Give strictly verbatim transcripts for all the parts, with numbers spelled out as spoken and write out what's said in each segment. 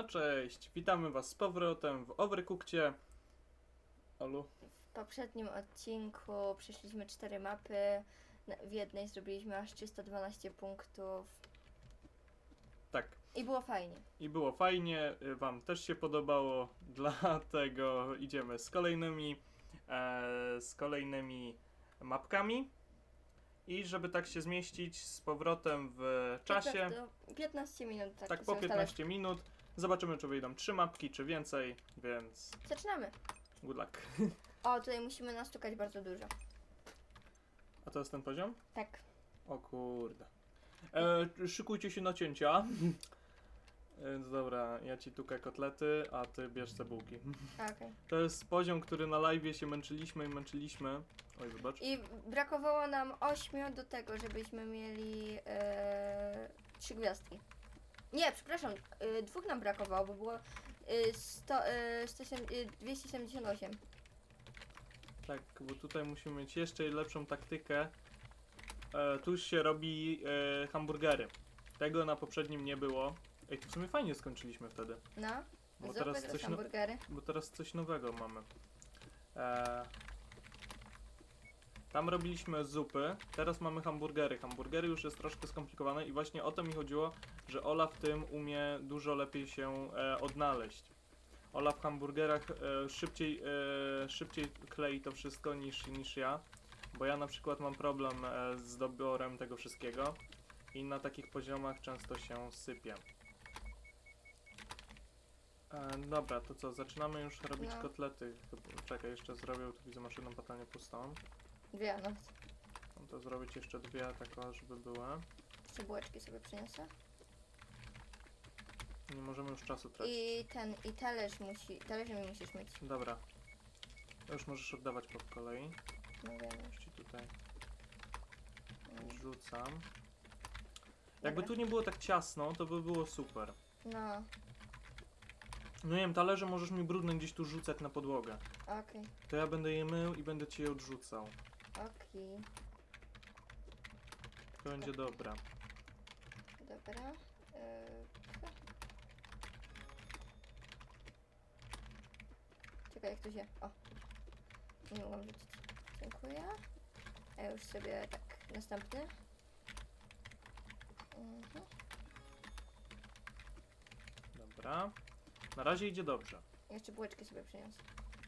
No cześć, witamy was z powrotem w Overcookcie. Olu? W poprzednim odcinku przeszliśmy cztery mapy. W jednej zrobiliśmy aż trzysta dwanaście punktów. Tak. I było fajnie. I było fajnie, wam też się podobało, dlatego idziemy z kolejnymi, e, z kolejnymi mapkami. I żeby tak się zmieścić z powrotem w czasie, piętnaście minut. Tak, tak po piętnaście minut, zobaczymy czy wyjdą trzy mapki, czy więcej, więc zaczynamy. good luck. O, tutaj musimy nastukać bardzo dużo. A to jest ten poziom? Tak. O kurde. E, szykujcie się na cięcia. Więc dobra, ja ci tukaj kotlety, a ty bierz cebułki. Okay. To jest poziom, który na live'ie się męczyliśmy i męczyliśmy. Oj, zobacz. I brakowało nam ośmiu do tego, żebyśmy mieli e, trzy gwiazdki. Nie, przepraszam, e, dwóch nam brakowało, bo było e, sto, e, sto, e, dwieście siedemdziesiąt osiem. Tak, bo tutaj musimy mieć jeszcze lepszą taktykę. E, tu się robi e, hamburgery. Tego na poprzednim nie było. Ej, to w sumie fajnie skończyliśmy wtedy. No, Bo zupy teraz plus coś no- hamburgery. Bo teraz coś nowego mamy. E, tam robiliśmy zupy, teraz mamy hamburgery. Hamburgery już jest troszkę skomplikowane i właśnie o to mi chodziło, że Ola w tym umie dużo lepiej się e, odnaleźć. Ola w hamburgerach e, szybciej, e, szybciej klei to wszystko niż, niż ja, bo ja na przykład mam problem e, z doborem tego wszystkiego i na takich poziomach często się sypie. E, dobra, to co, zaczynamy już robić No. kotlety. Czekaj, jeszcze zrobię, tu widzę maszynę patelnię pustą. Dwie, no. No to zrobić jeszcze dwie, tak o, żeby były. Jeszcze bułeczki sobie przyniosę. Nie możemy już czasu tracić. I ten, i talerz musi, talerze mi musisz myć. Dobra. Już możesz oddawać po kolei. No wiem Już już. ci tutaj Mm. rzucam. Jakby Dobra. tu nie było tak ciasno, to by było super. No, No nie wiem, talerze możesz mi brudne gdzieś tu rzucać na podłogę. okej, To ja będę je mył i będę ci je odrzucał. okej. To będzie dobra. Dobra. Yy, Czekaj, jak to się... O! Nie mogłam rzucić. Dziękuję. A już sobie tak, następny. Mhm. Dobra. Na razie idzie dobrze. Jeszcze bułeczki sobie przyniosę.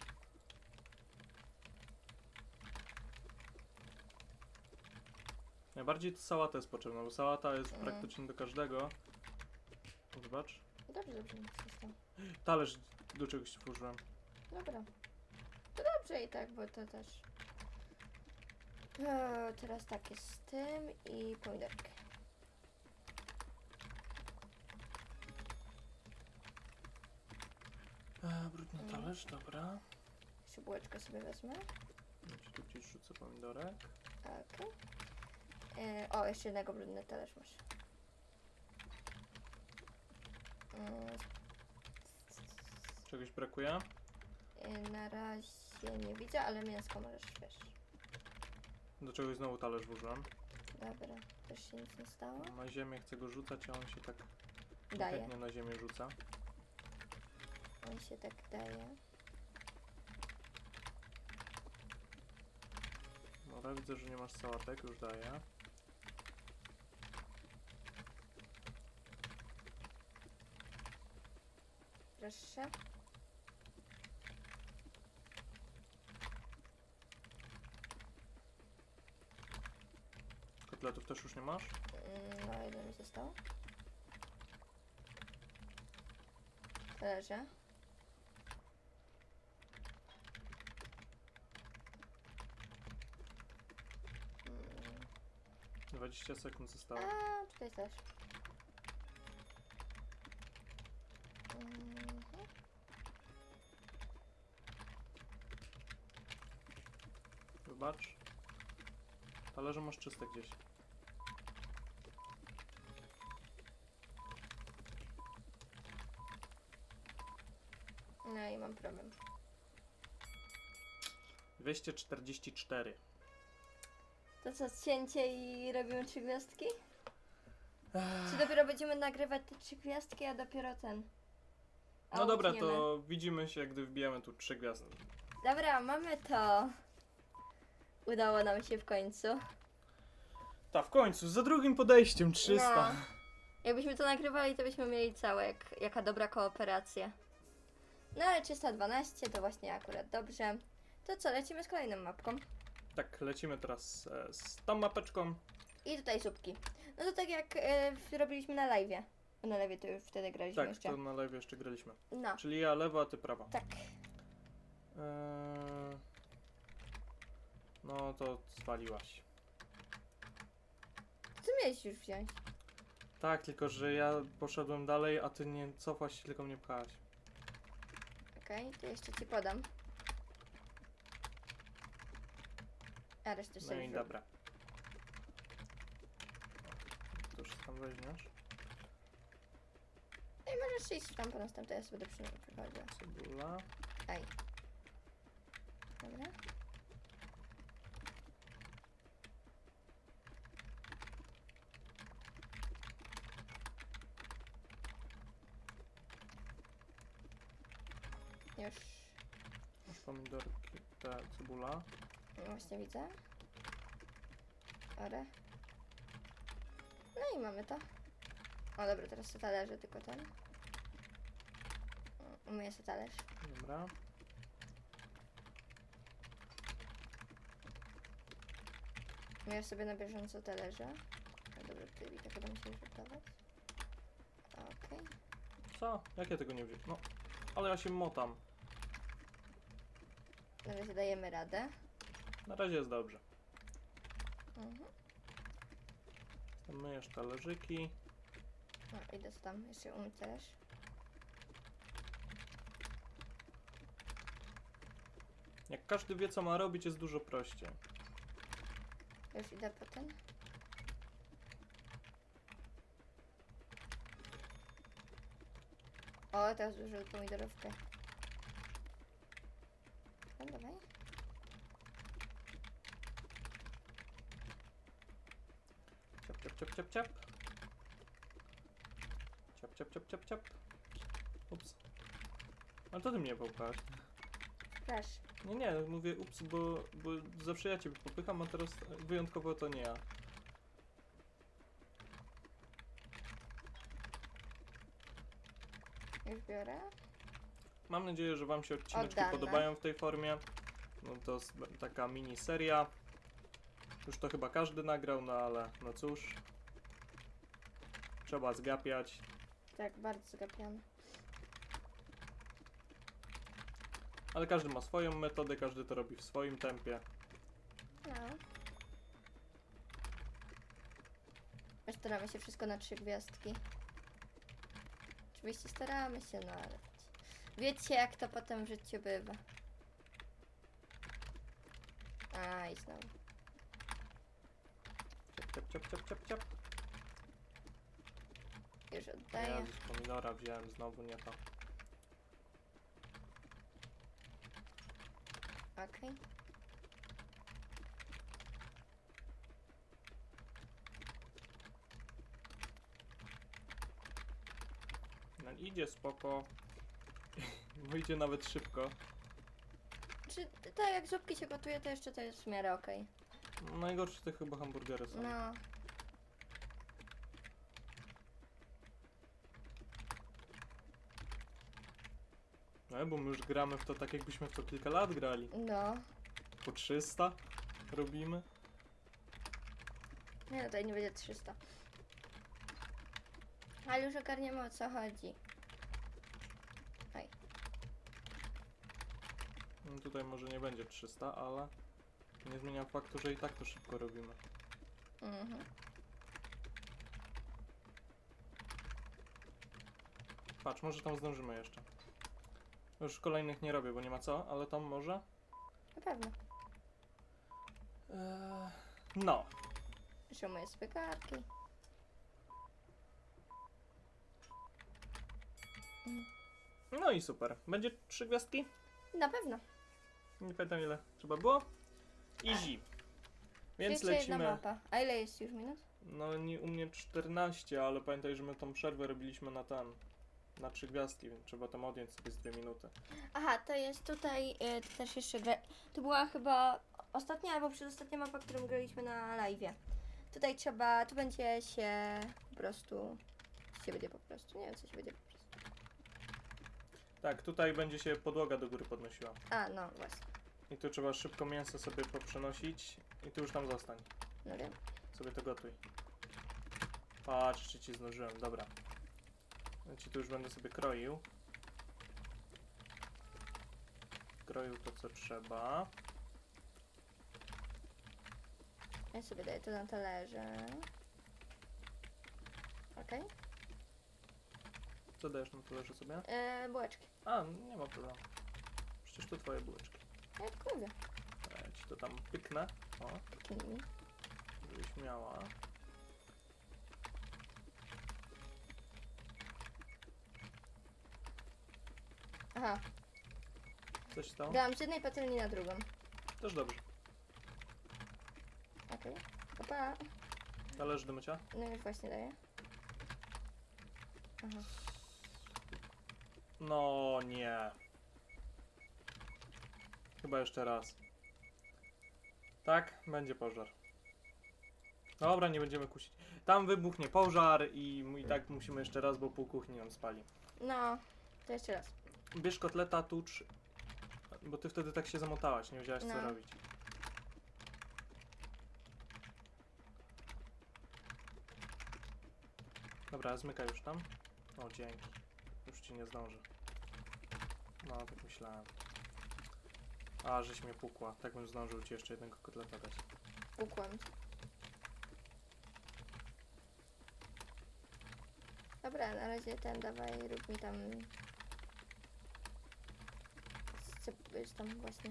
Najbardziej to sałata jest potrzebna, bo sałata jest Mm. praktycznie do każdego. Zobacz. Dobrze, dobrze, nic nie stało. Talerz do czegoś włożyłem. Dobra. To dobrze i tak, bo to też... E, teraz tak jest z tym i pomidorkę. E, brudny Mm. talerz, dobra. Jeszcze bułeczkę sobie wezmę. Ja ci tu gdzieś rzucę pomidorek. Okej. E, O, jeszcze jednego brudny talerz masz. Mm, Czegoś brakuje? e, na razie nie widzę, ale mięsko możesz, wiesz. Do czegoś znowu talerz włożyłem. Dobra, też się nic nie stało. Na ziemię chcę go rzucać, a on się tak Daje. chętnie na ziemię rzuca. On się tak daje. Dobra, widzę, że nie masz sałatek, już daję. Proszę. Kotletów też już nie masz? Mm, No, jeden mi został. Talerze. Mm, dwadzieścia sekund zostało. A, tutaj też. Mhm. Wybacz. Talerze masz czyste gdzieś. No i mam problem. dwieście czterdzieści cztery. To co, cięcie i robimy trzy gwiazdki? Czy dopiero będziemy nagrywać te trzy gwiazdki, a dopiero ten? A No dobra, utniemy. to widzimy się, gdy wbijemy tu trzy gwiazdy. Dobra, mamy to. Udało nam się w końcu. Ta, w końcu, za drugim podejściem, trzysta. No. Jakbyśmy to nagrywali, to byśmy mieli całe, jak, jaka dobra kooperacja. No ale trzysta dwanaście to właśnie akurat dobrze. To co, lecimy z kolejną mapką. Tak, lecimy teraz e, z tą mapeczką. I tutaj słupki. No to tak jak e, robiliśmy na live'ie. Bo na live'ie to już wtedy graliśmy Tak, jeszcze. to na live jeszcze graliśmy. No, Czyli ja lewa, a ty prawa. tak. Eee... No to zwaliłaś. Co miałeś już wziąć? Tak, tylko że ja poszedłem dalej, a ty nie cofasz się, tylko mnie pchałaś. Okej, to jeszcze ci podam. A resztę No sobie i wrzucę. dobra. To już tam weźmiesz. Ej, możesz iść tam po następne, ja sobie do przy- przychodzę. Cebula. Ej. Dobra. Już. Masz pomidorki, te cebula. No właśnie widzę. Ore. No i mamy to. O dobra, teraz to talerze, tylko ten. O, umyję sobie talerz. Dobra. Myję sobie na bieżąco talerze. No dobra, tutaj tak chyba musi rzutować. Okej. Co? Jak ja tego nie wziąłem? No, ale ja się motam. Na razie dajemy radę. Na razie jest dobrze. Mhm. Myjesz talerzyki. No idę tam, jeszcze umyć talerz. Jak każdy wie, co ma robić, jest dużo prościej. Już idę po ten. O, teraz zużył pomidorówkę. No dawaj. Ciap, ciap, ciap, ciap, ciap. Ciap, ciap, ciap, ciap, ciap. Ups. Ale to ty mnie popchałaś. Proszę. Nie, nie, mówię ups, bo, bo zawsze ja ciebie popycham, a teraz wyjątkowo to nie ja. Już biorę. Mam nadzieję, że wam się odcineczki Oddane. podobają w tej formie. No to jest taka mini seria. Już to chyba każdy nagrał, no ale no cóż. Trzeba zgapiać. Tak, bardzo zgapiony. Ale każdy ma swoją metodę, każdy to robi w swoim tempie. No. My staramy się wszystko na trzy gwiazdki. Oczywiście staramy się, no ale wiecie jak to potem w życiu bywa. A i znowu. Ciap, ciap, ciap, ciap, ciap. Już oddaję. Jezus, pomidora wziąłem znowu, nie to. Okej. No idzie spoko. Wyjdzie nawet szybko. Czy tak jak zupki się gotuje, to jeszcze to jest w miarę okej. Najgorsze to chyba hamburgery są. No. No bo my już gramy w to tak, jakbyśmy w to kilka lat grali. No. Po trzysta robimy. Nie no, tutaj nie będzie trzysta. Ale już ogarniemy o co chodzi. Oj. No tutaj może nie będzie trzysta, ale nie zmienia faktu, że i tak to szybko robimy. Mhm. Patrz, może tam zdążymy jeszcze. Już kolejnych nie robię, bo nie ma co, ale tam może. Na pewno. Eee, no. Jeszcze moje spykarki. No i super. Będzie trzy gwiazdki? Na pewno. Nie pamiętam ile trzeba było. Easy. Więc Jeszcze jedna lecimy. mapa. A ile jest już minut? No nie, u mnie czternaście, ale pamiętaj, że my tą przerwę robiliśmy na ten. na trzy gwiazdki, więc trzeba tam odjąć sobie z dwie minuty. Aha, to jest tutaj, y, to też jeszcze gra... To była chyba ostatnia albo przedostatnia mapa, którą graliśmy na live'ie. Tutaj trzeba, tu będzie się po prostu... Co się będzie po prostu? Nie wiem, co się będzie po prostu. Tak, tutaj będzie się podłoga do góry podnosiła. A, no właśnie. I tu trzeba szybko mięso sobie poprzenosić i tu już tam zostań. No wiem. Sobie to gotuj. Patrz, czy ci zdążyłem, dobra. Ja ci tu już będę sobie kroił. Kroił to, co trzeba. Ja sobie daję to na talerze. Okej. Co dajesz na talerze sobie? Okay. Bułeczki. A, nie ma problemu. Przecież to twoje bułeczki. Ja tylko mówię. Ja ci to tam pyknę. O, Mm. żebyś miała. Aha, Coś stało? dałam z jednej patelni na drugą. Też dobrze. Okej. Okay. Opa. Talerz do mycia? No już właśnie daję. Aha. No nie. Chyba jeszcze raz. Tak, będzie pożar. Dobra, nie będziemy kusić. Tam wybuchnie pożar i, i tak musimy jeszcze raz, bo pół kuchni nam spali. No, to jeszcze raz. Bierz kotleta, tucz, bo ty wtedy tak się zamotałaś, nie wiedziałaś co No. robić. Dobra, zmykaj już tam. O, dzięki. Już ci nie zdążę. No, tak myślałem. A, żeś mnie pukła. Tak bym zdążył ci jeszcze jednego kotleta dać. Ukłam. Dobra, na razie ten dawaj, rób mi tam... Co jest tam właśnie?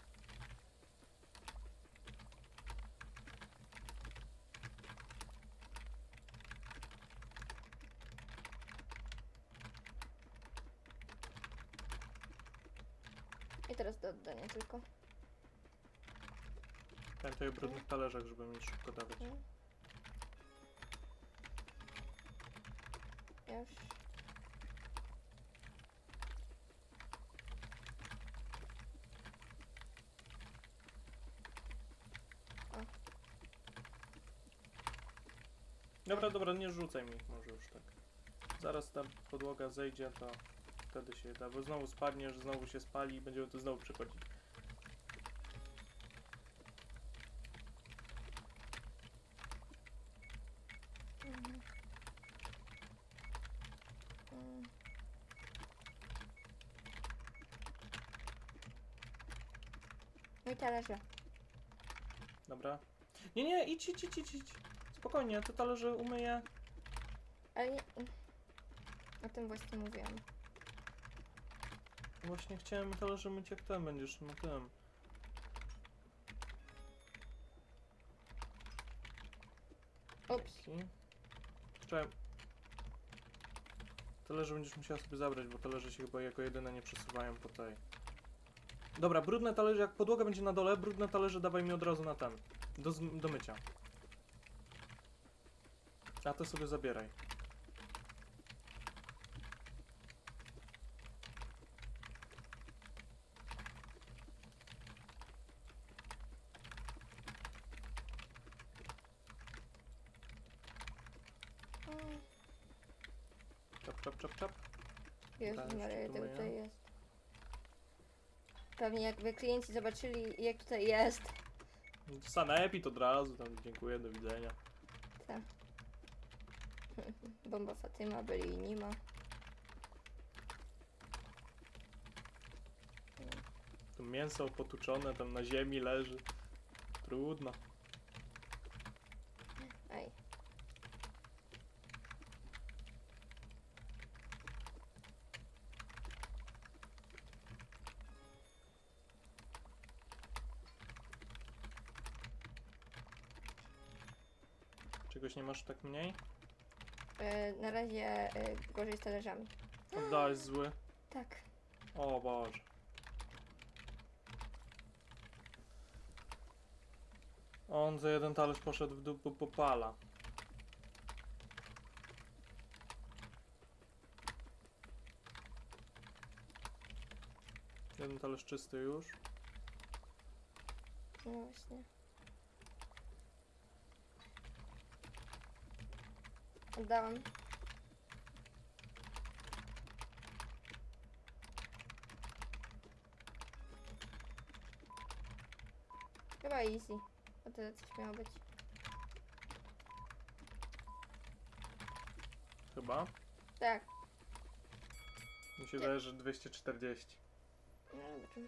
I teraz do oddania tylko. Pamiętaj o brudnych talerzach, żeby mi szybko dawać. Mhm. Już. Dobra, dobra, nie rzucaj mi ich może już tak. Zaraz ta podłoga zejdzie, to wtedy się da, bo znowu spadniesz, znowu się spali i będziemy tu znowu przychodzić. Mhm. Mm. Mój talerze. Dobra. Nie, nie, idź, idź, idź, idź, idź. Spokojnie, te talerze umyję. Ale nie... O tym właśnie mówiłam. Właśnie chciałem talerze myć jak ten będziesz na tym. Ups. Dzięki. Czekaj. Talerze będziesz musiała sobie zabrać, bo talerze się chyba jako jedyne nie przesuwają po tej. Dobra, brudne talerze, jak podłoga będzie na dole, brudne talerze dawaj mi od razu na ten. Do, zm- do mycia. A to sobie zabieraj. Mm. Czap, czap, czap, czap. Jezus Tak, Maria, jeszcze tu to myję. tutaj jest. Pewnie jakby klienci zobaczyli, jak tutaj jest. Sanepid od razu, tam dziękuję, do widzenia. Tak. Bomba Fatyma, byli Nima. To mięso potuczone tam na ziemi leży. Trudno. Aj. Czegoś nie masz tak mniej? E, na razie e, gorzej z talerzami. Oddałeś zły. Tak. O Boże. On za jeden talerz poszedł w dół, bo popala. masz czysty już. No właśnie. Oddałam. Chyba easy. A tyle coś miało być. Chyba. Tak. Mi się wydaje, że dwieście czterdzieści. No dobrze.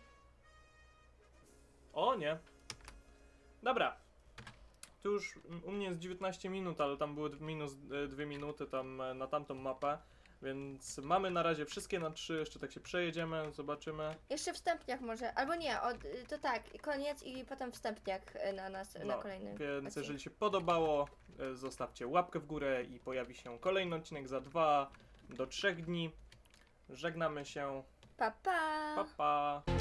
O nie! Dobra. Tu już u mnie jest dziewiętnaście minut, ale tam były minus dwie minuty tam e, na tamtą mapę. Więc mamy na razie wszystkie na trzy, jeszcze tak się przejedziemy, zobaczymy. Jeszcze wstępniak może, albo nie, od, y, to tak, koniec i potem wstępniak y, na nas, na No, kolejny Więc odcinek. jeżeli się podobało, e, zostawcie łapkę w górę i pojawi się kolejny odcinek za dwa do trzech dni. Żegnamy się. Pa, pa! Pa, pa!